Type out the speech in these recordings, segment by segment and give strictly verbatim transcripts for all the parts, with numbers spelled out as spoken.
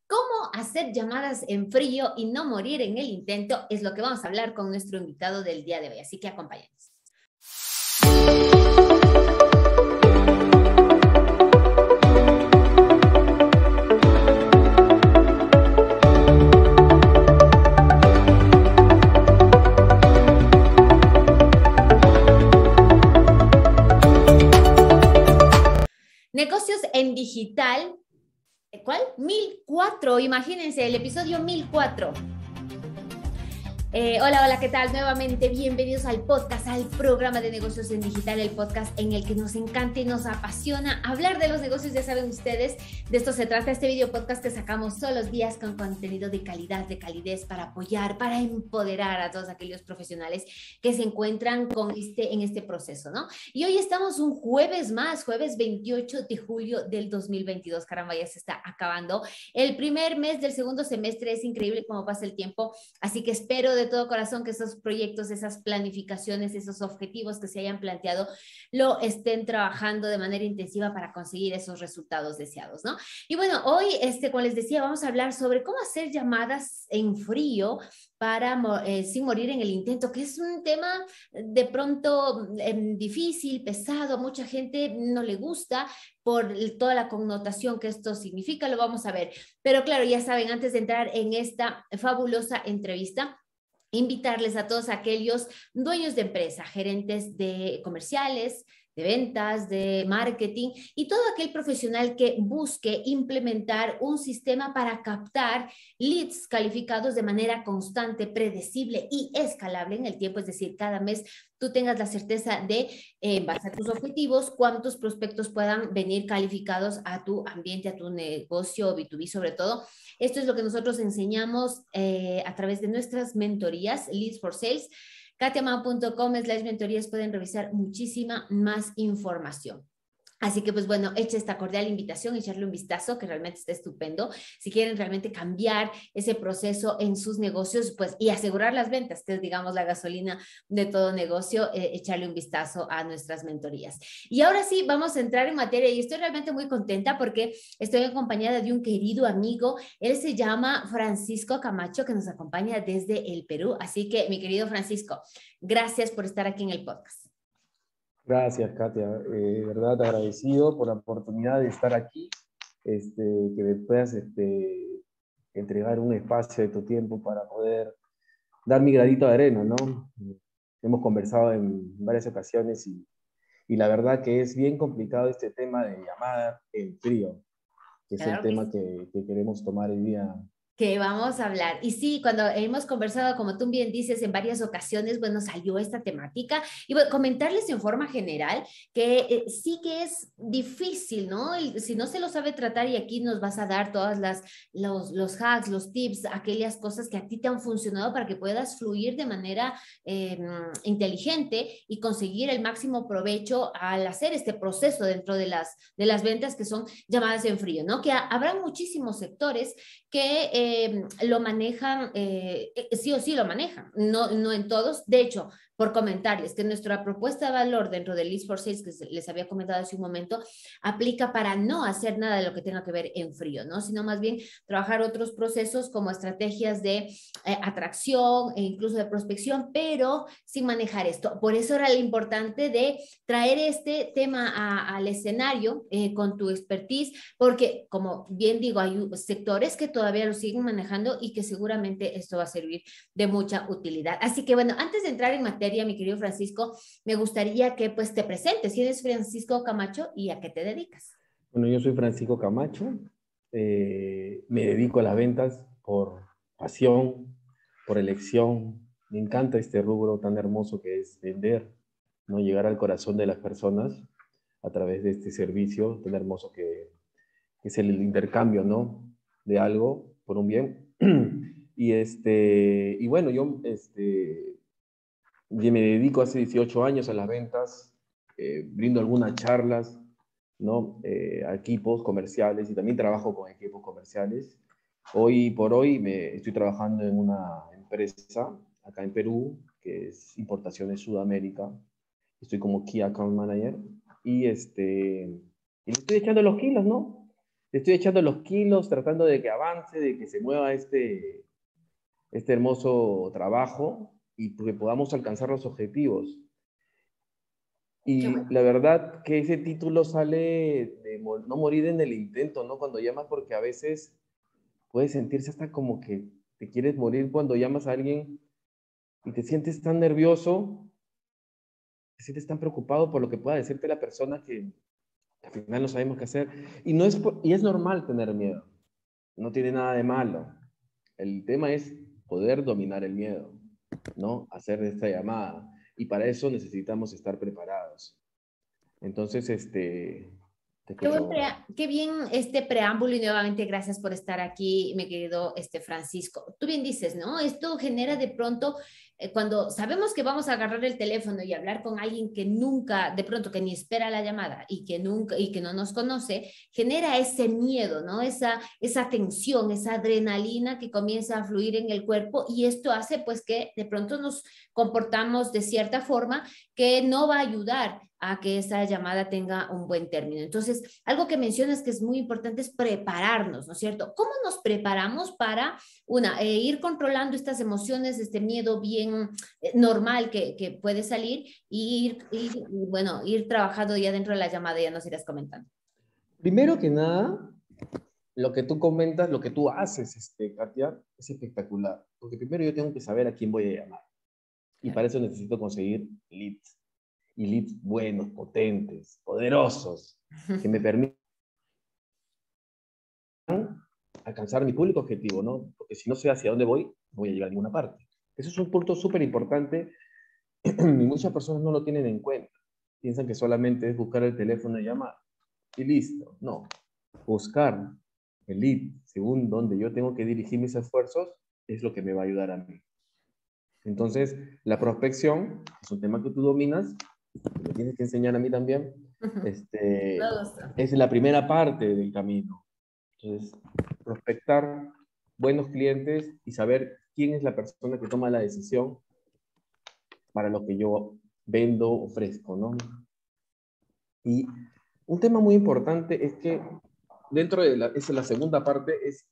¿Cómo hacer llamadas en frío y no morir en el intento? Es lo que vamos a hablar con nuestro invitado del día de hoy, así que acompáñenos. Negocios en digital. ¿Cuál? mil cuatro, imagínense, el episodio mil cuatro. Eh, hola, hola, ¿qué tal? Nuevamente, bienvenidos al podcast, al programa de negocios en digital, el podcast en el que nos encanta y nos apasiona hablar de los negocios, ya saben ustedes, de esto se trata este video podcast que sacamos todos los días con contenido de calidad, de calidez, para apoyar, para empoderar a todos aquellos profesionales que se encuentran con este, en este proceso, ¿no? Y hoy estamos un jueves más, jueves veintiocho de julio del dos mil veintidós, caramba, ya se está acabando el primer mes del segundo semestre, es increíble cómo pasa el tiempo, así que espero de de todo corazón que esos proyectos, esas planificaciones, esos objetivos que se hayan planteado, lo estén trabajando de manera intensiva para conseguir esos resultados deseados, ¿no? Y bueno, hoy, este, como les decía, vamos a hablar sobre cómo hacer llamadas en frío para eh, sin morir en el intento, que es un tema de pronto eh, difícil, pesado, mucha gente no le gusta por toda la connotación que esto significa, lo vamos a ver. Pero claro, ya saben, antes de entrar en esta fabulosa entrevista, invitarles a todos aquellos dueños de empresa, gerentes de comerciales, de ventas, de marketing y todo aquel profesional que busque implementar un sistema para captar leads calificados de manera constante, predecible y escalable en el tiempo, es decir, cada mes tú tengas la certeza de, eh, en base a tus objetivos, cuántos prospectos puedan venir calificados a tu ambiente, a tu negocio B dos B sobre todo. Esto es lo que nosotros enseñamos eh, a través de nuestras mentorías, Leads for Sales. katiaman punto com slash mentorías, pueden revisar muchísima más información. Así que, pues bueno, echa esta cordial invitación, echarle un vistazo, que realmente está estupendo. Si quieren realmente cambiar ese proceso en sus negocios, pues, y asegurar las ventas, que es, digamos, la gasolina de todo negocio, eh, echarle un vistazo a nuestras mentorías. Y ahora sí, vamos a entrar en materia y estoy realmente muy contenta porque estoy acompañada de un querido amigo. Él se llama Francisco Camacho, que nos acompaña desde el Perú. Así que, mi querido Francisco, gracias por estar aquí en el podcast. Gracias, Katia. Eh, de verdad agradecido por la oportunidad de estar aquí, este, que me puedas este, entregar un espacio de tu tiempo para poder dar mi granito de arena, ¿no? Hemos conversado en varias ocasiones y, y la verdad que es bien complicado este tema de llamada en frío, que es Claro el que tema sí. que, que queremos tomar hoy día. Que vamos a hablar. Y sí, cuando hemos conversado, como tú bien dices, en varias ocasiones, bueno, salió esta temática. Y bueno, comentarles en forma general que eh, sí que es difícil, ¿no? Y si no se lo sabe tratar, y aquí nos vas a dar todas las, los, los hacks, los tips, aquellas cosas que a ti te han funcionado para que puedas fluir de manera eh, inteligente y conseguir el máximo provecho al hacer este proceso dentro de las, de las ventas que son llamadas en frío, ¿no? Que habrá muchísimos sectores que eh, lo manejan, eh, sí o sí lo manejan, no, no en todos. De hecho, por comentarles que nuestra propuesta de valor dentro de Leads for Sales, que les había comentado hace un momento, aplica para no hacer nada de lo que tenga que ver en frío, ¿no? Sino más bien trabajar otros procesos como estrategias de eh, atracción e incluso de prospección, pero sin manejar esto. Por eso era lo importante de traer este tema a, al escenario eh, con tu expertise, porque como bien digo, hay sectores que todavía lo siguen manejando y que seguramente esto va a servir de mucha utilidad. Así que bueno, antes de entrar en materia, mi querido Francisco, me gustaría que pues te presentes. ¿Quién es Francisco Camacho y a qué te dedicas? Bueno, yo soy Francisco Camacho, eh, me dedico a las ventas por pasión, por elección. Me encanta este rubro tan hermoso que es vender, ¿no? Llegar al corazón de las personas a través de este servicio tan hermoso que, que es el intercambio, ¿no? De algo por un bien. Y, este, y bueno, yo este, me dedico hace dieciocho años a las ventas, eh, brindo algunas charlas, ¿no? Eh, a equipos comerciales y también trabajo con equipos comerciales. Hoy por hoy me estoy trabajando en una empresa acá en Perú, que es Importaciones Sudamérica. Estoy como Key Account Manager y, este, y le estoy echando los kilos, ¿no? te estoy echando los kilos, tratando de que avance, de que se mueva este, este hermoso trabajo y que podamos alcanzar los objetivos. Qué Y bueno. la verdad que ese título sale de mo- no morir en el intento, ¿no? Cuando llamas, porque a veces puede sentirse hasta como que te quieres morir cuando llamas a alguien y te sientes tan nervioso, te sientes tan preocupado por lo que pueda decirte la persona que al final no sabemos qué hacer. Y, no es, por- y es normal tener miedo, no tiene nada de malo. El tema es poder dominar el miedo, ¿no? Hacer esta llamada. Y para eso necesitamos estar preparados. Entonces, este, te Qué, buen escucho. prea- qué bien este preámbulo y nuevamente gracias por estar aquí, mi querido este Francisco. Tú bien dices, ¿no? Esto genera de pronto, eh, cuando sabemos que vamos a agarrar el teléfono y hablar con alguien que nunca, de pronto que ni espera la llamada y que nunca y que no nos conoce, genera ese miedo, ¿no? Esa, esa tensión, esa adrenalina que comienza a fluir en el cuerpo y esto hace pues que de pronto nos comportamos de cierta forma que no va a ayudar a que esa llamada tenga un buen término. Entonces, algo que mencionas que es muy importante es prepararnos, ¿no es cierto? ¿Cómo nos preparamos para, una, eh, ir controlando estas emociones, este miedo bien eh, normal que, que, puede salir y ir, ir, bueno, ir trabajando ya dentro de la llamada, ya nos irás comentando? Primero que nada, lo que tú comentas, lo que tú haces, este, Katia, es espectacular. Porque primero yo tengo que saber a quién voy a llamar. Y Claro. para eso necesito conseguir leads. Y leads buenos, potentes, poderosos, que me permitan alcanzar mi público objetivo, ¿no? Porque si no sé hacia dónde voy, no voy a llegar a ninguna parte. Eso es un punto súper importante y muchas personas no lo tienen en cuenta. Piensan que solamente es buscar el teléfono y llamar. Y listo. No. Buscar el lead según donde yo tengo que dirigir mis esfuerzos es lo que me va a ayudar a mí. Entonces, la prospección es un tema que tú dominas, que me tienes que enseñar a mí también, este, es la primera parte del camino. Entonces, prospectar buenos clientes y saber quién es la persona que toma la decisión para lo que yo vendo, ofrezco, ¿no? Y un tema muy importante es que dentro de la, esa, la segunda parte es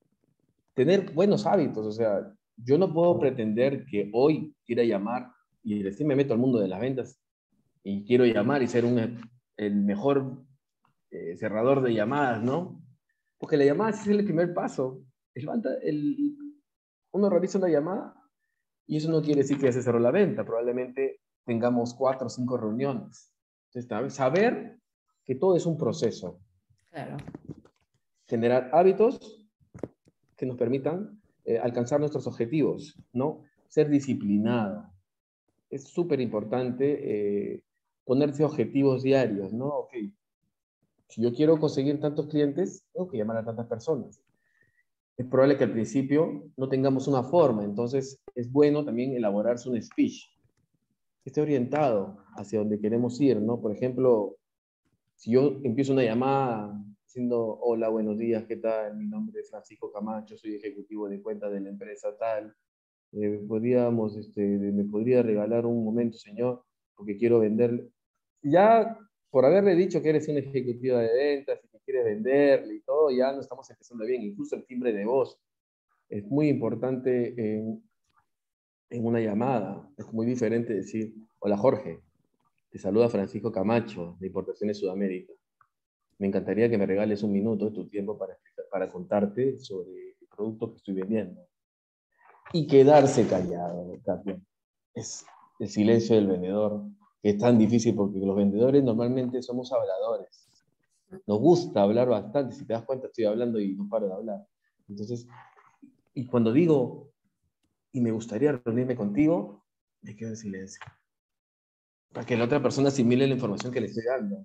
tener buenos hábitos. O sea, yo no puedo pretender que hoy quiera llamar y recién me meto al mundo de las ventas y quiero llamar y ser un, el mejor eh, cerrador de llamadas, ¿no? Porque la llamada sí es el primer paso. El, el, uno realiza una llamada y eso no quiere decir que ya se cerró la venta. Probablemente tengamos cuatro o cinco reuniones. Entonces, saber que todo es un proceso. Claro. Generar hábitos que nos permitan eh, alcanzar nuestros objetivos, ¿no? Ser disciplinado. Es súper importante eh, ponerse objetivos diarios, ¿no? Ok, si yo quiero conseguir tantos clientes, tengo que llamar a tantas personas. Es probable que al principio no tengamos una forma, entonces es bueno también elaborarse un speech que esté orientado hacia donde queremos ir, ¿no? Por ejemplo, si yo empiezo una llamada diciendo, hola, buenos días, ¿qué tal? Mi nombre es Francisco Camacho, soy ejecutivo de cuenta de la empresa tal. Eh, podríamos, este, ¿me podría regalar un momento, señor? Porque quiero venderle. Ya por haberle dicho que eres una ejecutiva de ventas y que quieres venderle y todo, ya no estamos empezando bien. Incluso el timbre de voz es muy importante en, en una llamada. Es muy diferente decir, hola Jorge, te saluda Francisco Camacho de Importaciones Sudamérica. Me encantaría que me regales un minuto de tu tiempo para, para contarte sobre el producto que estoy vendiendo. Y quedarse callado, Katia. Es el silencio del vendedor, que es tan difícil porque los vendedores normalmente somos habladores. Nos gusta hablar bastante. Si te das cuenta, estoy hablando y no paro de hablar. Entonces, y cuando digo, y me gustaría reunirme contigo, me quedo en silencio. Para que la otra persona asimile la información que le estoy dando.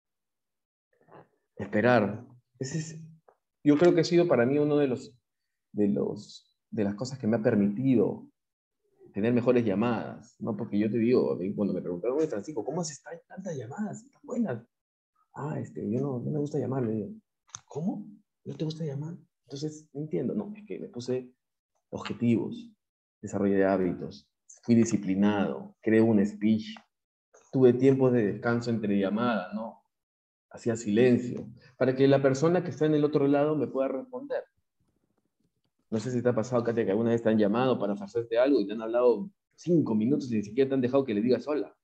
Esperar. Ese es, yo creo que ha sido para mí uno de los, de los, de las cosas que me ha permitido tener mejores llamadas, ¿no? Porque yo te digo, cuando me preguntaron, oye, Francisco, ¿cómo haces tantas llamadas tan buenas? Ah, este, yo no, no me gusta llamar, le digo. ¿Cómo? ¿No te gusta llamar? Entonces, no entiendo. No, es que me puse objetivos, desarrollé hábitos, fui disciplinado, creé un speech, tuve tiempos de descanso entre llamadas, ¿no? hacía silencio, para que la persona que está en el otro lado me pueda responder. No sé si te ha pasado, Katia, que alguna vez te han llamado para ofrecerte algo y te han hablado cinco minutos y ni siquiera te han dejado que le digas hola.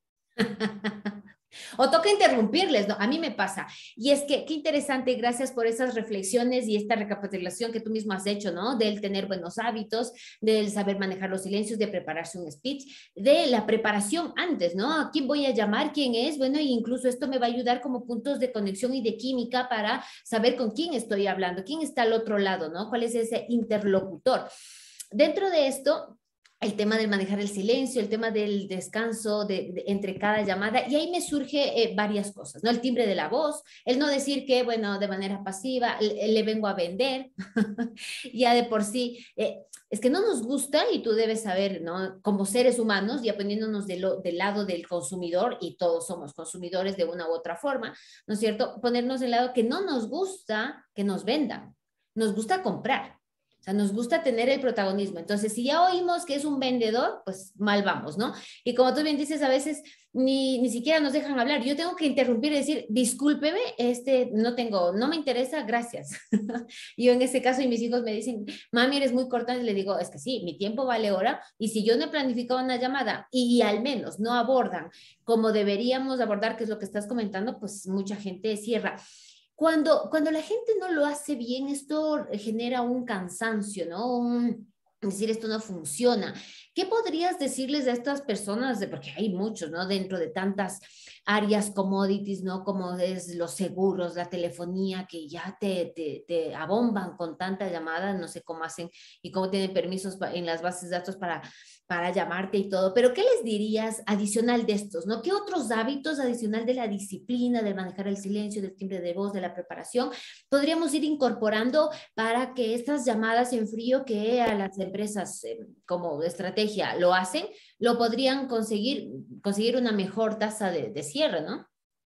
O toca interrumpirles, ¿no? A mí me pasa. Y es que qué interesante, gracias por esas reflexiones y esta recapitulación que tú mismo has hecho, ¿no? Del tener buenos hábitos, del saber manejar los silencios, de prepararse un speech, de la preparación antes, ¿no? ¿A quién voy a llamar? ¿Quién es? Bueno, e incluso esto me va a ayudar como puntos de conexión y de química para saber con quién estoy hablando, quién está al otro lado, ¿no? ¿Cuál es ese interlocutor? Dentro de esto, el tema del manejar el silencio, el tema del descanso de, de, entre cada llamada, y ahí me surge eh, varias cosas, ¿no? El timbre de la voz, el no decir que, bueno, de manera pasiva, le, le vengo a vender, ya de por sí, eh, es que no nos gusta, y tú debes saber, ¿no? Como seres humanos, ya poniéndonos de lo, del lado del consumidor, y todos somos consumidores de una u otra forma, ¿no es cierto? Ponernos del lado que no nos gusta que nos vendan, nos gusta comprar. O sea, nos gusta tener el protagonismo. Entonces, si ya oímos que es un vendedor, pues mal vamos, ¿no? Y como tú bien dices, a veces ni, ni siquiera nos dejan hablar. Yo tengo que interrumpir y decir, discúlpeme, este, no tengo, no me interesa, gracias. Yo en ese caso, y mis hijos me dicen, mami, eres muy corta, y le digo, es que sí, mi tiempo vale hora, y si yo no he planificado una llamada y, y al menos no abordan como deberíamos abordar, que es lo que estás comentando, pues mucha gente cierra. Cuando, cuando la gente no lo hace bien, esto genera un cansancio, ¿no? Un, es decir, esto no funciona. ¿Qué podrías decirles a estas personas? Porque hay muchos, ¿no? Dentro de tantas áreas commodities, ¿no? Como es los seguros, la telefonía, que ya te, te, te abomban con tanta llamada, no sé cómo hacen y cómo tienen permisos en las bases de datos para, para llamarte y todo. Pero ¿qué les dirías adicional de estos, ¿no? ¿Qué otros hábitos adicional de la disciplina, de manejar el silencio, del timbre de voz, de la preparación, podríamos ir incorporando para que estas llamadas en frío que a las empresas eh, como estrategia lo hacen, lo podrían conseguir, conseguir una mejor tasa de, de cierre, ¿no?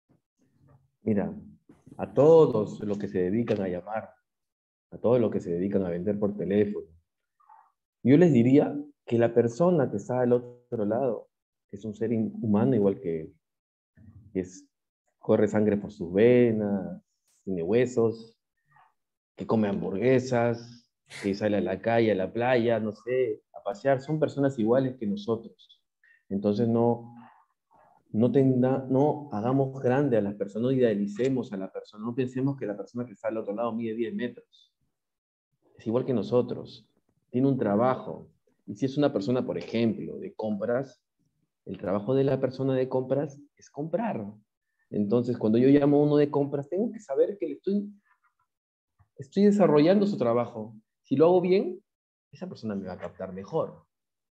Mira, a todos los que se dedican a llamar, a todos los que se dedican a vender por teléfono, yo les diría que la persona que está al otro lado es un ser humano igual que él. Es, corre sangre por sus venas, tiene huesos, que come hamburguesas, que sale a la calle, a la playa, no sé, a pasear. Son personas iguales que nosotros. Entonces no, no, tenda, no hagamos grande a las personas, no idealicemos a la persona, no pensemos que la persona que está al otro lado mide diez metros. Es igual que nosotros. Tiene un trabajo. Y si es una persona, por ejemplo, de compras, el trabajo de la persona de compras es comprar. Entonces, cuando yo llamo a uno de compras, tengo que saber que le estoy, estoy desarrollando su trabajo. Si lo hago bien, esa persona me va a captar mejor,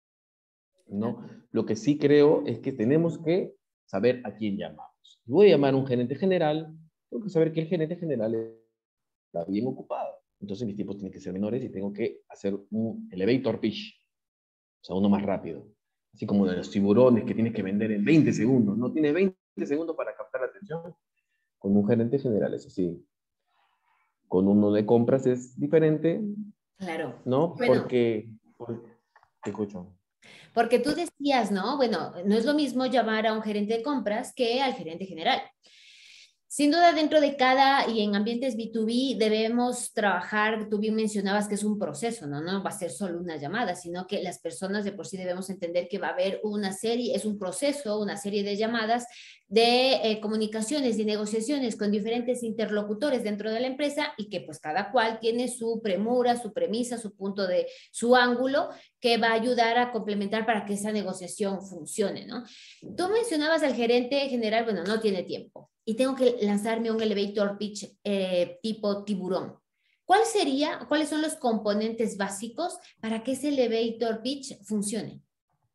¿no? Lo que sí creo es que tenemos que saber a quién llamamos. Si voy a llamar a un gerente general, tengo que saber que el gerente general está bien ocupado. Entonces mis tiempos tienen que ser menores y tengo que hacer un elevator pitch, o sea, uno más rápido. Así como de los tiburones que tienes que vender en veinte segundos. No tienes veinte segundos para captar la atención. Con un gerente general, eso sí. Con uno de compras es diferente, Claro. ¿no? Bueno, Porque, por, te escucho. porque tú decías, ¿no? Bueno, no es lo mismo llamar a un gerente de compras que al gerente general. Sin duda, dentro de cada y en ambientes B dos B debemos trabajar, tú bien mencionabas que es un proceso, ¿no? No va a ser solo una llamada, sino que las personas de por sí debemos entender que va a haber una serie, es un proceso, una serie de llamadas de eh, comunicaciones y negociaciones con diferentes interlocutores dentro de la empresa y que pues cada cual tiene su premura, su premisa, su punto de, su ángulo que va a ayudar a complementar para que esa negociación funcione, ¿no? Tú mencionabas al gerente general, bueno, no tiene tiempo y tengo que lanzarme un elevator pitch eh, tipo tiburón. ¿Cuál sería, cuáles son los componentes básicos para que ese elevator pitch funcione?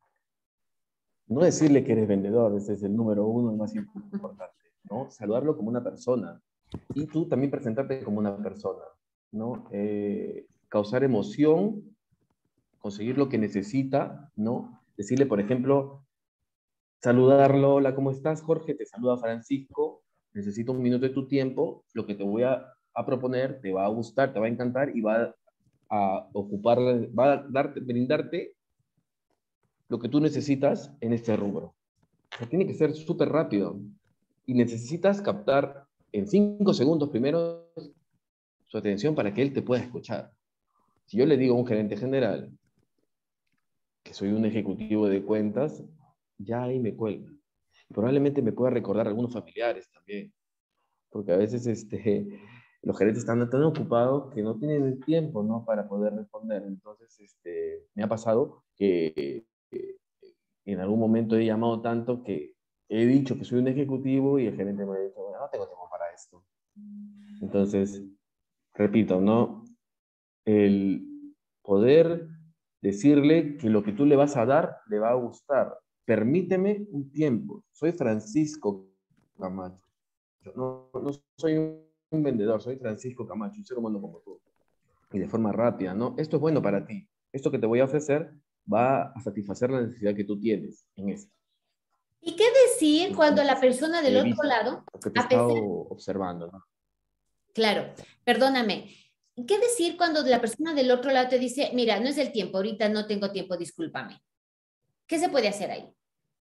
No decirle que eres vendedor, ese es el número uno, el más importante, ¿no? Saludarlo como una persona y tú también presentarte como una persona, ¿no? Eh, causar emoción, conseguir lo que necesita, ¿no? Decirle, por ejemplo, saludarlo, hola, ¿cómo estás, Jorge? Te saluda Francisco, necesito un minuto de tu tiempo, lo que te voy a, a proponer te va a gustar, te va a encantar y va a ocupar, va a darte, brindarte lo que tú necesitas en este rubro. O sea, tiene que ser súper rápido y necesitas captar en cinco segundos primero su atención para que él te pueda escuchar. Si yo le digo a un gerente general que soy un ejecutivo de cuentas, ya ahí me cuelga. Probablemente me pueda recordar a algunos familiares también, porque a veces este, los gerentes están tan ocupados que no tienen el tiempo, ¿no?, para poder responder. Entonces, este, me ha pasado que, que en algún momento he llamado tanto que he dicho que soy un ejecutivo y el gerente me ha dicho, bueno, no tengo tiempo para esto. Entonces, repito, ¿no? El poder decirle que lo que tú le vas a dar le va a gustar. Permíteme un tiempo. Soy Francisco Camacho. No, no soy un vendedor, soy Francisco Camacho, un ser humano como tú. Y de forma rápida, ¿no? Esto es bueno para ti. Esto que te voy a ofrecer va a satisfacer la necesidad que tú tienes en esto. ¿Y qué decir cuando la persona del otro Evita, lado, porque te he a pesar, estado observando, ¿no? claro, perdóname, ¿qué decir cuando la persona del otro lado te dice, mira, no es el tiempo, ahorita no tengo tiempo, discúlpame? ¿Qué se puede hacer ahí?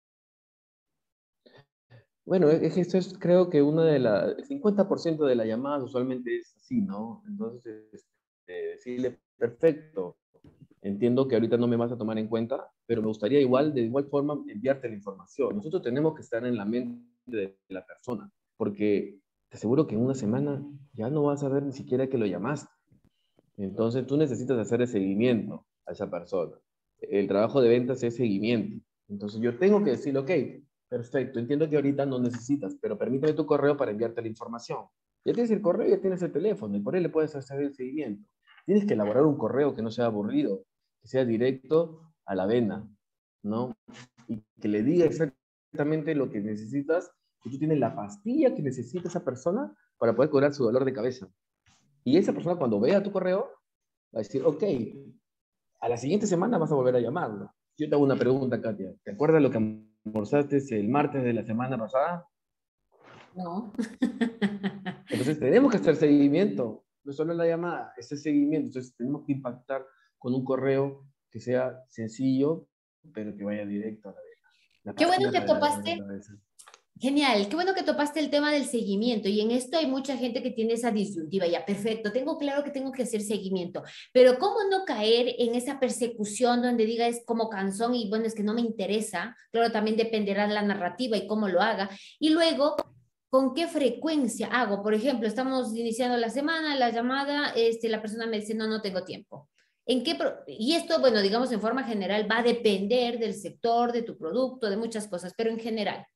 Bueno, es que esto es, creo que una de las, el cincuenta por ciento de las llamadas usualmente es así, ¿no? Entonces, este, decirle, perfecto, entiendo que ahorita no me vas a tomar en cuenta, pero me gustaría igual, de igual forma, enviarte la información. Nosotros tenemos que estar en la mente de la persona, porque te aseguro que en una semana ya no vas a ver ni siquiera que lo llamaste. Entonces, tú necesitas hacer el seguimiento a esa persona. El trabajo de ventas es seguimiento. Entonces, yo tengo que decirle, ok, perfecto, entiendo que ahorita no necesitas, pero permíteme tu correo para enviarte la información. Ya tienes el correo, ya tienes el teléfono, y por él le puedes hacer el seguimiento. Tienes que elaborar un correo que no sea aburrido, que sea directo a la vena, ¿no? Y que le diga exactamente lo que necesitas, que tú tienes la pastilla que necesita esa persona para poder curar su dolor de cabeza. Y esa persona, cuando vea tu correo, va a decir, ok, a la siguiente semana vas a volver a llamarlo. Yo te hago una pregunta, Katia. ¿Te acuerdas lo que almorzaste el martes de la semana pasada? No. Entonces tenemos que hacer seguimiento. No solo la llamada, es el seguimiento. Entonces tenemos que impactar con un correo que sea sencillo, pero que vaya directo a la vena. La Qué bueno pastilla que para el dolor de topaste. cabeza. Genial, qué bueno que topaste el tema del seguimiento y en esto hay mucha gente que tiene esa disyuntiva, ya perfecto, tengo claro que tengo que hacer seguimiento, pero ¿cómo no caer en esa persecución donde diga es como canzón y bueno, es que no me interesa? Claro, también dependerá de la narrativa y cómo lo haga. Y luego, ¿con qué frecuencia hago? Por ejemplo, estamos iniciando la semana, la llamada, este, la persona me dice, no, no tengo tiempo. ¿En qué pro- y esto, bueno, digamos en forma general, va a depender del sector, de tu producto, de muchas cosas, pero en general.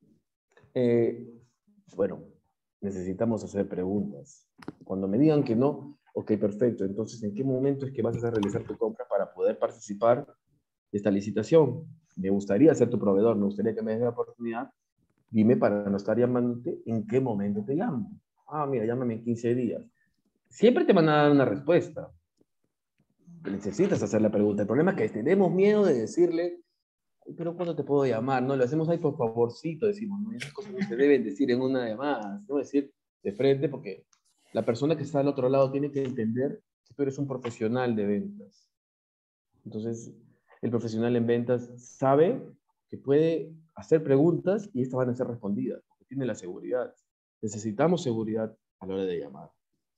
Eh, bueno, necesitamos hacer preguntas. Cuando me digan que no, ok, perfecto. Entonces, ¿en qué momento es que vas a realizar tu compra para poder participar de esta licitación? Me gustaría ser tu proveedor, me gustaría que me des la oportunidad. Dime para no estar llamándote, ¿en qué momento te llamo? Ah, mira, llámame en quince días. Siempre te van a dar una respuesta. Necesitas hacer la pregunta. El problema es que tenemos miedo de decirle, pero ¿cuándo te puedo llamar? No, lo hacemos ahí por favorcito, decimos, ¿no? Y esas cosas no se deben decir en una llamada, se debe decir de frente porque la persona que está al otro lado tiene que entender que tú eres un profesional de ventas. Entonces, el profesional en ventas sabe que puede hacer preguntas y estas van a ser respondidas, porque tiene la seguridad. Necesitamos seguridad a la hora de llamar.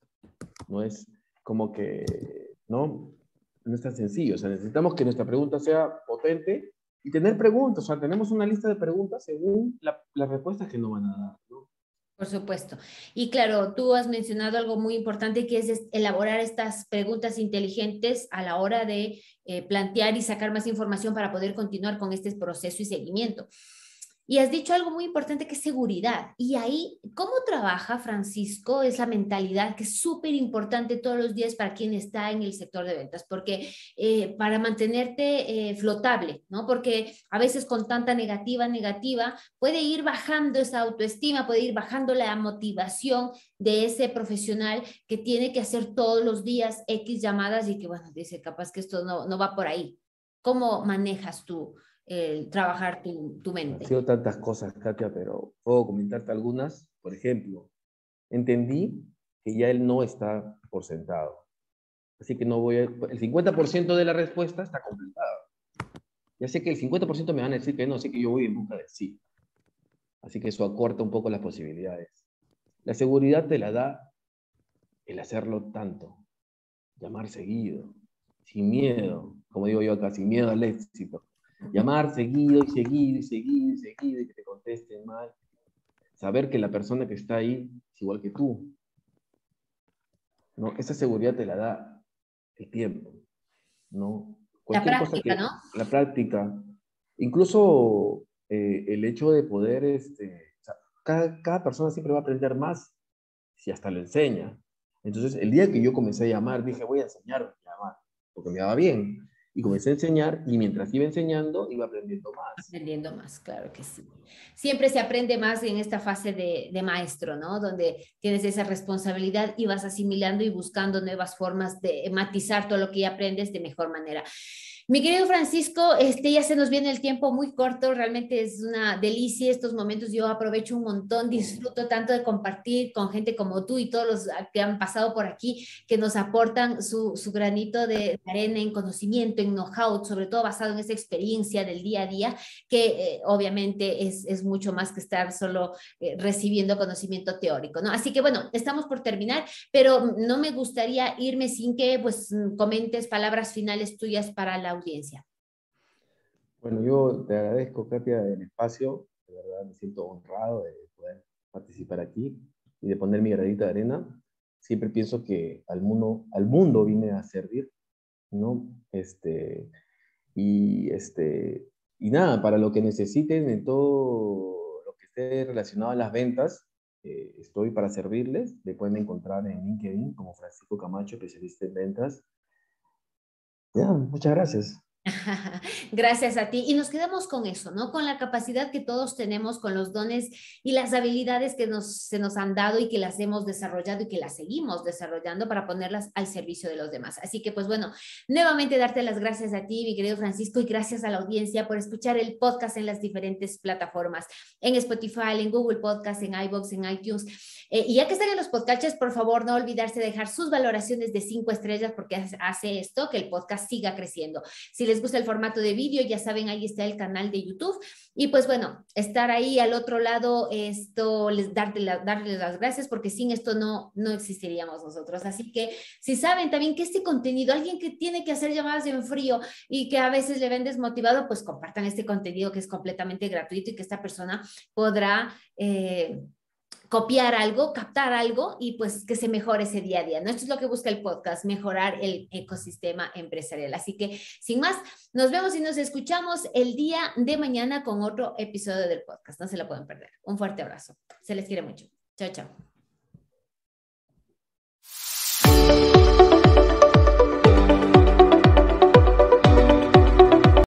No es como que, ¿no? No es tan sencillo. O sea, necesitamos que nuestra pregunta sea potente y tener preguntas. O sea, tenemos una lista de preguntas según la, las respuestas que nos van a dar, ¿no? Por supuesto. Y claro, tú has mencionado algo muy importante que es elaborar estas preguntas inteligentes a la hora de eh, plantear y sacar más información para poder continuar con este proceso y seguimiento. Y has dicho algo muy importante que es seguridad. Y ahí, ¿cómo trabaja Francisco? Es la mentalidad que es súper importante todos los días para quien está en el sector de ventas, porque eh, para mantenerte eh, flotable, ¿no? Porque a veces con tanta negativa, negativa, puede ir bajando esa autoestima, puede ir bajando la motivación de ese profesional que tiene que hacer todos los días X llamadas y que, bueno, dice, capaz que esto no, no va por ahí. ¿Cómo manejas tú el trabajar tu, tu Han mente? sido tantas cosas, Katia, pero puedo comentarte algunas. Por ejemplo, entendí que ya él no está por sentado. Así que no voy a, el cincuenta por ciento de la respuesta está completada. Ya sé que el cincuenta por ciento me van a decir que no, así que yo voy en busca de sí. Así que eso acorta un poco las posibilidades. La seguridad te la da el hacerlo tanto, llamar seguido, sin miedo, como digo yo acá, sin miedo al éxito. Llamar seguido y seguido y seguido y seguido y que te contesten mal. Saber que la persona que está ahí es igual que tú, ¿no? Esa seguridad te la da el tiempo, ¿no? La Cualquier cosa práctica, que, ¿no? la práctica, incluso eh, el hecho de poder, este, o sea, cada, cada persona siempre va a aprender más si hasta lo enseña. Entonces, el día que yo comencé a llamar, dije, voy a enseñar a llamar, porque me daba bien. Y comencé a enseñar, y mientras iba enseñando, iba aprendiendo más. Aprendiendo más, claro que sí. Siempre se aprende más en esta fase de, de maestro, ¿no? Donde tienes esa responsabilidad y vas asimilando y buscando nuevas formas de matizar todo lo que ya aprendes de mejor manera. Mi querido Francisco, este, ya se nos viene el tiempo muy corto, realmente es una delicia estos momentos, yo aprovecho un montón, disfruto tanto de compartir con gente como tú y todos los que han pasado por aquí, que nos aportan su, su granito de arena en conocimiento, en know-how, sobre todo basado en esa experiencia del día a día, que eh, obviamente es, es mucho más que estar solo eh, recibiendo conocimiento teórico, ¿no? Así que bueno, estamos por terminar, pero no me gustaría irme sin que pues comentes palabras finales tuyas para la audiencia. Bueno, yo te agradezco, Katia, el espacio. De verdad me siento honrado de poder participar aquí y de poner mi granito de arena. Siempre pienso que al mundo, al mundo vine a servir, ¿no? Este, y, este, y nada, para lo que necesiten en todo lo que esté relacionado a las ventas, eh, estoy para servirles. Me pueden encontrar en LinkedIn como Francisco Camacho, especialista en ventas. Ya, muchas gracias. Gracias a ti. Y nos quedamos con eso, ¿no? Con la capacidad que todos tenemos, con los dones y las habilidades que nos, se nos han dado y que las hemos desarrollado y que las seguimos desarrollando para ponerlas al servicio de los demás. Así que, pues bueno, nuevamente darte las gracias a ti, mi querido Francisco, y gracias a la audiencia por escuchar el podcast en las diferentes plataformas, en Spotify, en Google Podcast, en iVoox, en iTunes. Eh, y ya que están en los podcasts, por favor, no olvidarse de dejar sus valoraciones de cinco estrellas porque hace esto que el podcast siga creciendo. Si les gusta el formato de vídeo, ya saben, ahí está el canal de YouTube. Y pues bueno, estar ahí al otro lado, esto, les darle la, darles las gracias porque sin esto no, no existiríamos nosotros. Así que si saben también que este contenido, alguien que tiene que hacer llamadas en frío y que a veces le ven desmotivado, pues compartan este contenido que es completamente gratuito y que esta persona podrá... Eh, copiar algo, captar algo y pues que se mejore ese día a día, ¿no? Esto es lo que busca el podcast, mejorar el ecosistema empresarial. Así que, sin más, nos vemos y nos escuchamos el día de mañana con otro episodio del podcast. No se lo pueden perder. Un fuerte abrazo. Se les quiere mucho. Chao, chao.